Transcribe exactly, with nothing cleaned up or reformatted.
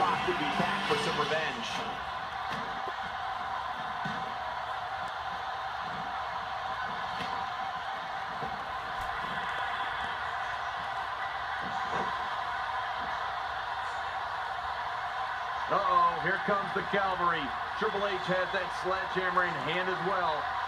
Rock would be back for some revenge. Uh-oh, here comes the cavalry. Triple H has that sledgehammer in hand as well.